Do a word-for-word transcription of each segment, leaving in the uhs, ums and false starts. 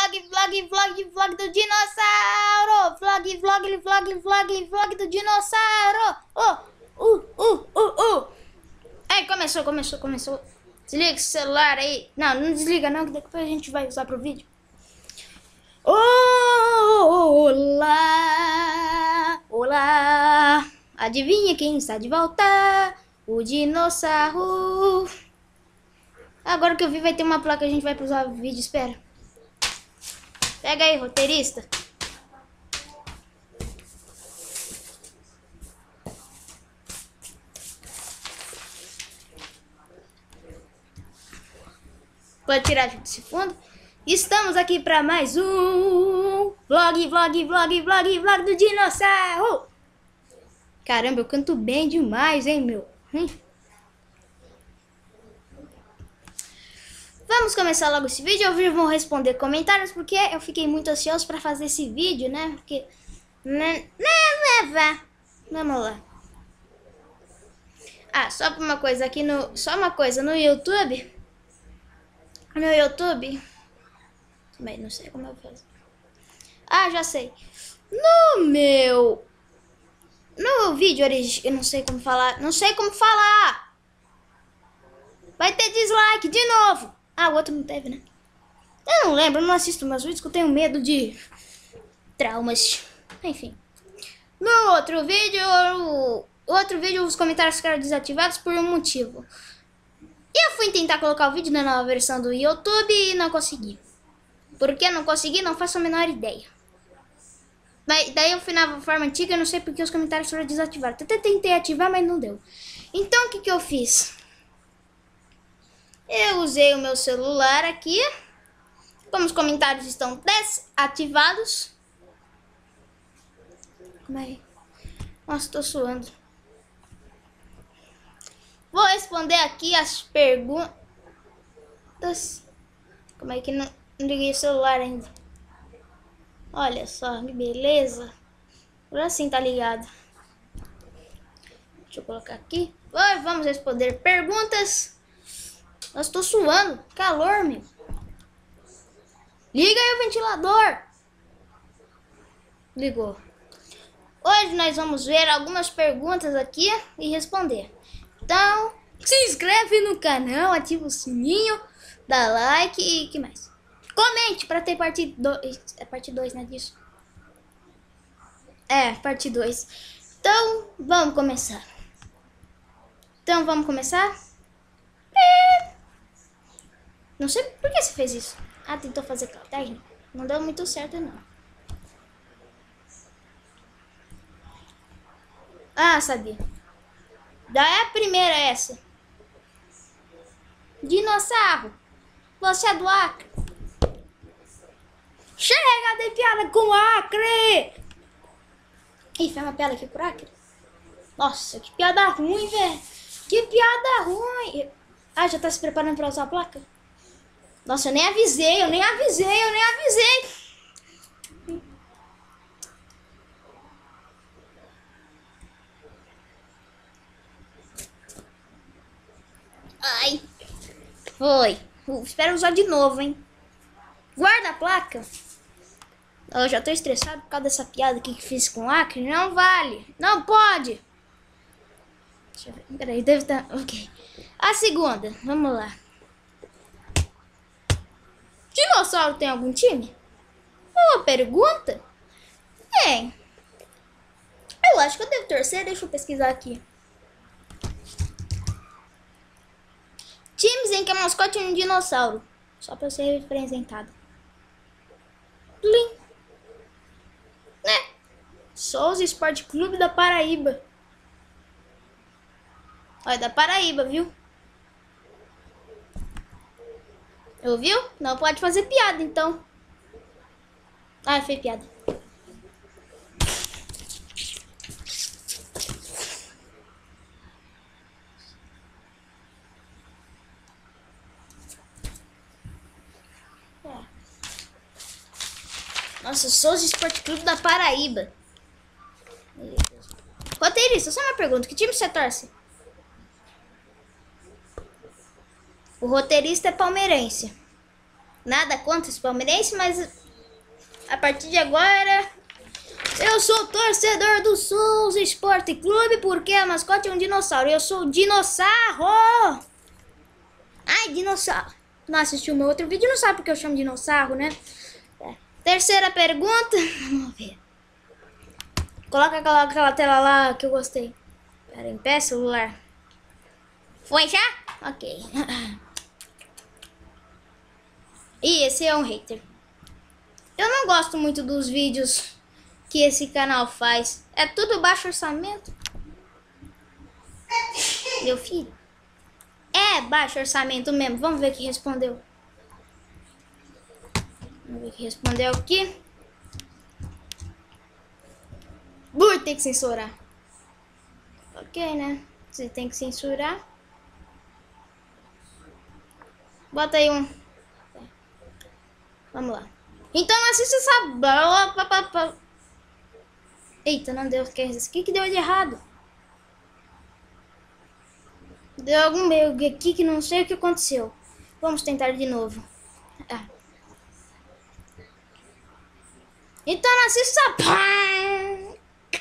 vlog, vlog, vlog, vlog do dinossauro. Vlog, vlog, vlog, vlog, vlog do dinossauro. Oh, uh, uh, uh, uh. Aí, começou, começou, começou. Desliga esse celular aí. Não, não desliga não, que depois a gente vai usar pro vídeo. Olá, olá. Adivinha quem está de volta? O dinossauro. Agora que eu vi vai ter uma placa, a gente vai usar o vídeo, espera. Pega aí, roteirista. Pode tirar desse fundo. Estamos aqui para mais um vlog, vlog, vlog, vlog, vlog do dinossauro. Caramba, eu canto bem demais, hein, meu? Hum. Vamos começar logo esse vídeo. Eu vou responder comentários porque eu fiquei muito ansioso para fazer esse vídeo, né? Porque... Né, né, né, vamos lá. Ah, só uma coisa aqui no... Só uma coisa, no YouTube... No YouTube... Bem, não sei como eu faço. Ah, já sei. No meu... No vídeo original... Eu não sei como falar. Não sei como falar. Vai ter dislike de novo. Ah, o outro não teve, né? Eu não lembro, eu não assisto meus vídeos, que eu tenho medo de traumas. Enfim. No outro vídeo, o outro vídeo, os comentários ficaram desativados por um motivo. E eu fui tentar colocar o vídeo na nova versão do YouTube e não consegui. Por que não consegui, não faço a menor ideia. Daí, daí eu fui na forma antiga, eu não sei porque os comentários foram desativados. Até tentei ativar, mas não deu. Então, o que que eu fiz? Eu usei o meu celular aqui. Como os comentários estão desativados. Como é? Nossa, tô suando. Vou responder aqui as perguntas. Como é que não, não liguei o celular ainda? Olha só, que beleza. Por assim tá ligado. Deixa eu colocar aqui. Oi, vamos responder perguntas. Nossa, tô suando. Calor, meu. Liga aí o ventilador. Ligou. Hoje nós vamos ver algumas perguntas aqui e responder. Então, se inscreve no canal, ativa o sininho, dá like e que mais? Comente para ter parte dois. É parte dois, né, disso? É, parte dois. Então, vamos começar. Então, vamos começar? É... Não sei por que você fez isso. Ah, tentou fazer aquela técnica. Não deu muito certo, não. Ah, sabia. Daí a primeira é essa. Dinossauro, você é do Acre? Chega de piada com o Acre! Ih, foi uma piada aqui pro Acre? Nossa, que piada ruim, velho. Que piada ruim. Ah, já tá se preparando pra usar a placa? Nossa, eu nem avisei, eu nem avisei, eu nem avisei. Ai, foi. Uh, espero usar de novo, hein. Guarda a placa. Eu já tô estressado por causa dessa piada aqui que fiz com o Acre. Não vale. Não pode. Deixa eu ver. Peraí, deve estar... Ok. A segunda. Vamos lá. Dinossauro tem algum time? Uma pergunta? Tem. Eu acho que eu devo torcer. Deixa eu pesquisar aqui. Times em que a mascote é um dinossauro. Só pra ser representado. Plim. Né? Souza Esporte Clube da Paraíba. Olha, da Paraíba, viu? Ouviu? Não pode fazer piada, então. Ah, foi piada. Nossa, Souza Esporte Clube da Paraíba. Roteirista, só uma pergunta. Que time você torce? O roteirista é palmeirense. Nada contra os palmeirenses, mas a partir de agora eu sou torcedor do Souza Esporte Clube porque a mascote é um dinossauro. Eu sou o dinossauro. Ai, dinossauro. Não assistiu meu outro vídeo, não sabe porque eu chamo dinossauro, né? É. Terceira pergunta. Vamos ver. Coloca aquela, aquela tela lá que eu gostei. Pera, em pé, celular. Foi já? Ok. E esse é um hater. Eu não gosto muito dos vídeos que esse canal faz. É tudo baixo orçamento. Meu filho. É baixo orçamento mesmo. Vamos ver quem respondeu. Vamos ver quem respondeu aqui. Bui, tem que censurar. Ok, né? Você tem que censurar. Bota aí um. Vamos lá. Então não assista essa... Eita, não deu. O que que deu de errado? Deu algum meio aqui que não sei o que aconteceu. Vamos tentar de novo. Ah. Então não assista essa...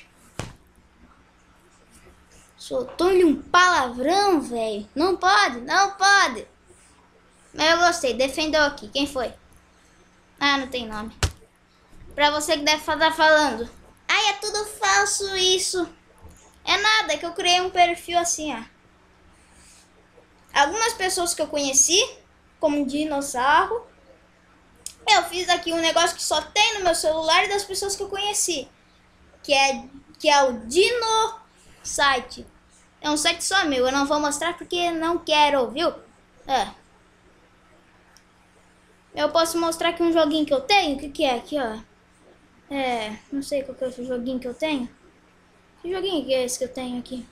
Soltou-lhe um palavrão, velho. Não pode, não pode. Mas eu gostei. Defendeu aqui. Quem foi? Ah, não tem nome. Pra você que deve estar falando. Ai, é tudo falso isso. É nada, é que eu criei um perfil assim, ó. Algumas pessoas que eu conheci, como um dinossauro. Eu fiz aqui um negócio que só tem no meu celular e das pessoas que eu conheci. Que é, que é o Dino Site. É um site só meu, eu não vou mostrar porque não quero, viu? É. Eu posso mostrar aqui um joguinho que eu tenho. O que que é aqui, ó? É, não sei qual que é o joguinho que eu tenho. Que joguinho que é esse que eu tenho aqui?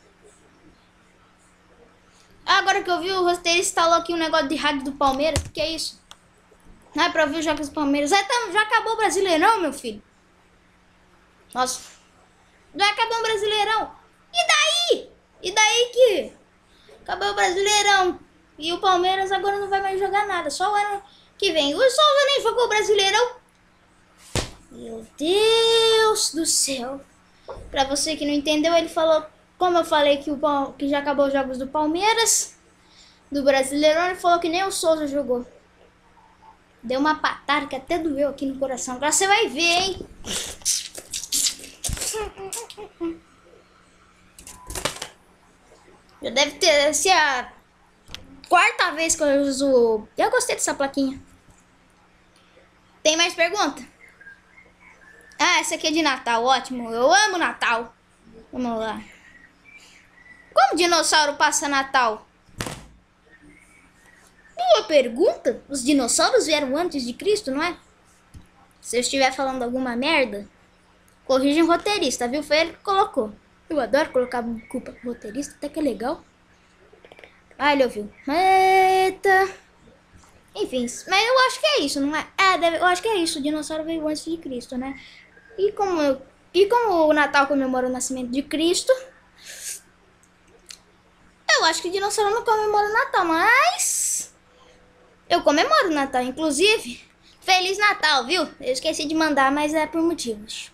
Agora que eu vi, o roteirista instalou aqui um negócio de hack do Palmeiras. O que é isso? Não é pra ver os jogos do Palmeiras. É, tá, já acabou o Brasileirão, meu filho. Nossa. Já acabou o Brasileirão. E daí? E daí que acabou o Brasileirão. E o Palmeiras agora não vai mais jogar nada. Só o ano que vem. O Souza nem jogou o Brasileirão. Meu Deus do céu. Pra você que não entendeu, ele falou... Como eu falei que, o, que já acabou os jogos do Palmeiras, do Brasileirão, ele falou que nem o Souza jogou. Deu uma patada que até doeu aqui no coração. Agora você vai ver, hein? Já deve ter sido a quarta vez que eu uso... Eu gostei dessa plaquinha. Tem mais pergunta? Ah, essa aqui é de Natal. Ótimo. Eu amo Natal. Vamos lá. Como o dinossauro passa Natal? Boa pergunta. Os dinossauros vieram antes de Cristo, não é? Se eu estiver falando alguma merda, corrija o roteirista, viu? Foi ele que colocou. Eu adoro colocar culpa pro roteirista, até que é legal. Ah, ele ouviu. Eita. Enfim, mas eu acho que é isso, não é? É, deve, eu acho que é isso. O dinossauro veio antes de Cristo, né? E como, eu, e como o Natal comemora o nascimento de Cristo... Eu acho que o dinossauro não comemora o Natal, mas... Eu comemoro o Natal, inclusive. Feliz Natal, viu? Eu esqueci de mandar, mas é por motivos.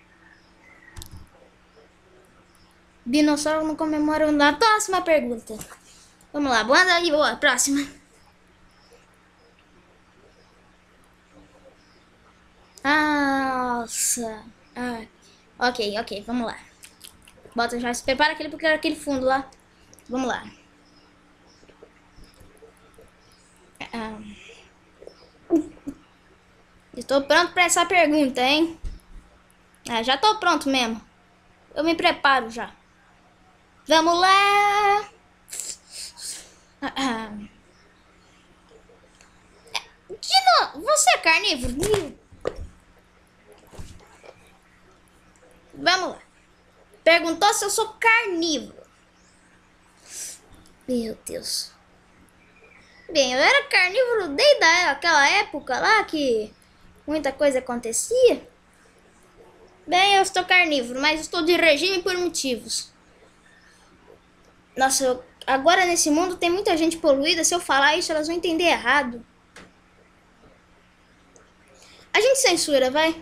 Dinossauro não comemora o Natal. Próxima pergunta. Vamos lá, boa noite, boa. Próxima. Nossa. Ah, ok, ok, vamos lá. Bota já, se prepara aquele, porque era aquele fundo lá. Vamos lá. Ah. Estou pronto para essa pergunta, hein? Ah, já estou pronto mesmo. Eu me preparo já. Vamos lá. Ah. Dino, você é carnívoro? Vamos lá. Perguntou se eu sou carnívoro. Meu Deus. Bem, eu era carnívoro desde aquela época lá que muita coisa acontecia. Bem, eu estou carnívoro, mas estou de regime por motivos. Nossa, eu, agora nesse mundo tem muita gente poluída. Se eu falar isso, elas vão entender errado. Sem censura, vai.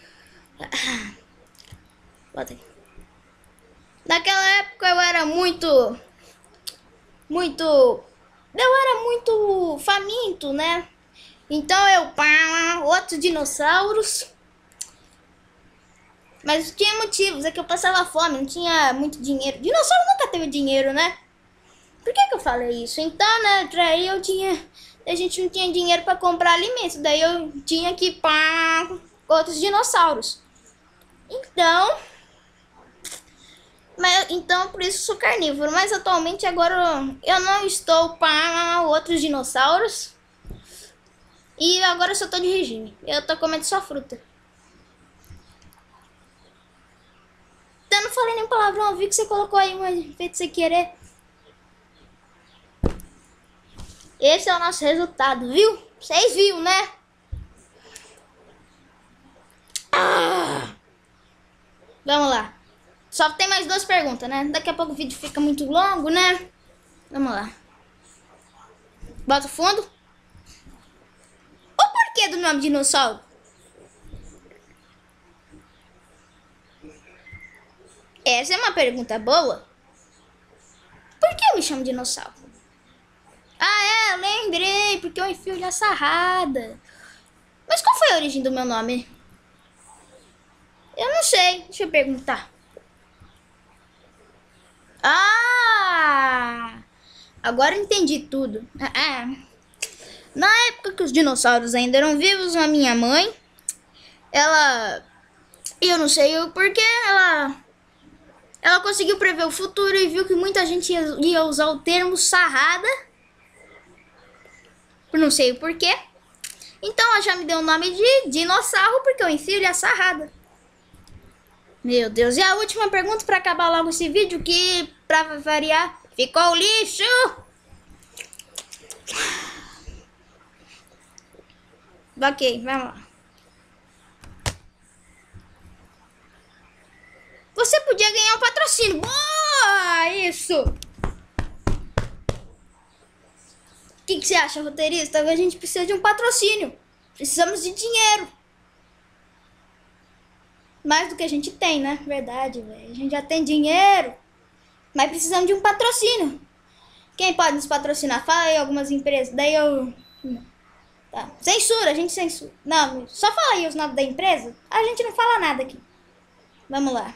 Bota aqui. Naquela época eu era muito... Muito... Eu era muito faminto, né? Então eu... Pá, outros dinossauros. Mas tinha motivos, é que eu passava fome, não tinha muito dinheiro. Dinossauro nunca teve dinheiro, né? Por que que eu falei isso? Então, né, daí eu tinha... A gente não tinha dinheiro pra comprar alimentos. Daí eu tinha que ir para outros dinossauros. Então... Mas, então, por isso sou carnívoro. Mas atualmente agora eu não estou para outros dinossauros. E agora eu só tô de regime. Eu tô comendo só fruta. Eu não falei nem palavrão, eu vi que você colocou aí um efeito sem querer. Esse é o nosso resultado, viu? Vocês viram, né? Ah! Vamos lá. Só tem mais duas perguntas, né? Daqui a pouco o vídeo fica muito longo, né? Vamos lá. Bota o fundo. O porquê do nome dinossauro? Essa é uma pergunta boa. Por que eu me chamo dinossauro? Ah, é, eu lembrei, porque eu enfio a sarrada. Mas qual foi a origem do meu nome? Eu não sei, deixa eu perguntar. Ah! Agora eu entendi tudo. Ah, na época que os dinossauros ainda eram vivos, a minha mãe, ela... Eu não sei o porquê, ela... Ela conseguiu prever o futuro e viu que muita gente ia, ia usar o termo sarrada. Não sei o porquê. Então ela já me deu o nome de dinossauro porque eu enfio a sarrada. Meu Deus, e a última pergunta para acabar logo esse vídeo, que para variar, ficou lixo. Ok, vamos lá. Você podia ganhar um patrocínio. Boa, isso. O que, que você acha, roteirista? A gente precisa de um patrocínio. Precisamos de dinheiro. Mais do que a gente tem, né? Verdade, velho. A gente já tem dinheiro. Mas precisamos de um patrocínio. Quem pode nos patrocinar? Fala aí algumas empresas. Daí eu... Tá. Censura, a gente censura. Não, só fala aí os nomes da empresa. A gente não fala nada aqui. Vamos lá.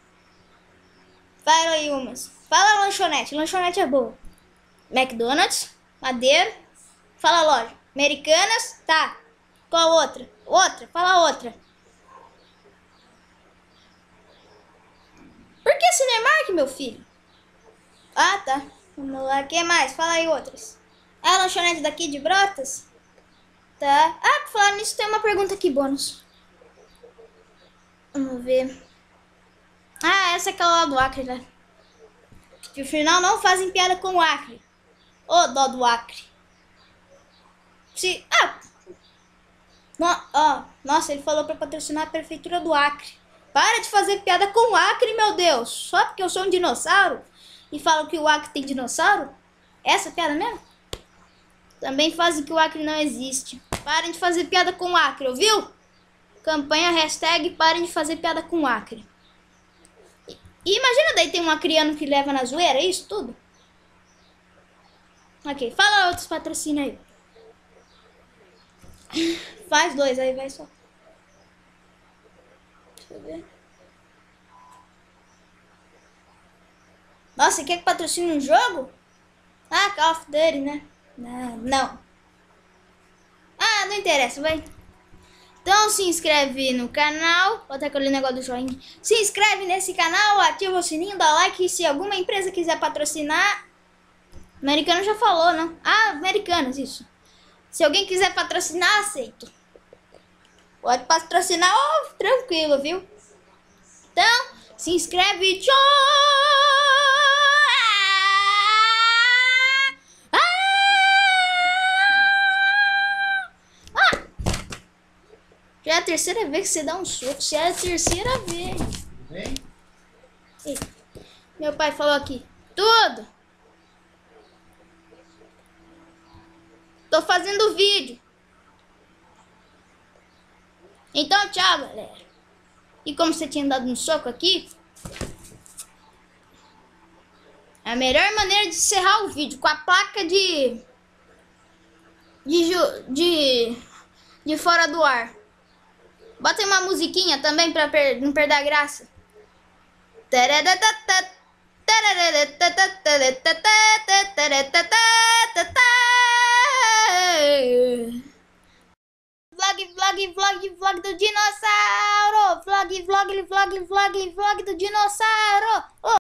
Fala aí umas. Fala lanchonete. Lanchonete é boa. McDonald's. Madeira. Fala loja. Americanas. Tá. Qual outra? Outra. Fala outra. Por que Cinemark, meu filho? Ah, tá. Vamos lá. O que mais? Fala aí outras. Ah, lanchonete daqui de Brotas? Tá. Ah, por falar nisso, tem uma pergunta aqui, bônus. Vamos ver. Ah, essa é aquela lá do Acre, né? Que no final não fazem piada com o Acre. Ô, dó do Acre. Se... Ah! No... Oh, nossa, ele falou pra patrocinar a prefeitura do Acre. Para de fazer piada com o Acre, meu Deus. Só porque eu sou um dinossauro e falo que o Acre tem dinossauro? Essa piada mesmo? Também fazem que o Acre não existe. Parem de fazer piada com o Acre, ouviu? Campanha hashtag parem de fazer piada com o Acre. E, e imagina daí tem um acriano que leva na zoeira, é isso tudo? Ok, fala outros patrocínios aí. Faz dois, aí vai só. Deixa eu ver. Nossa, você quer que patrocine um jogo? Ah, Call of Duty, né? Não, não. Ah, não interessa, vai. Então se inscreve no canal. Bota aquele negócio do joinha. Se inscreve nesse canal, ativa o sininho, dá like. Se alguma empresa quiser patrocinar. Americano já falou, né? Ah, Americanas, isso. Se alguém quiser patrocinar, aceito. Pode patrocinar, oh, tranquilo, viu? Então, se inscreve e tchau! Já é a terceira vez que você dá um soco. Já é a terceira vez. Vem. Ei, meu pai falou aqui. Tudo. Tô fazendo vídeo. Então, tchau, galera. E como você tinha dado um soco aqui, a melhor maneira de encerrar o vídeo com a placa de de de, de fora do ar. Bota aí uma musiquinha também pra per, não perder a graça. Vlog, vlog, vlog, vlog do dinossauro. Vlog, vlog, vlog, vlog, vlog do dinossauro. Oh.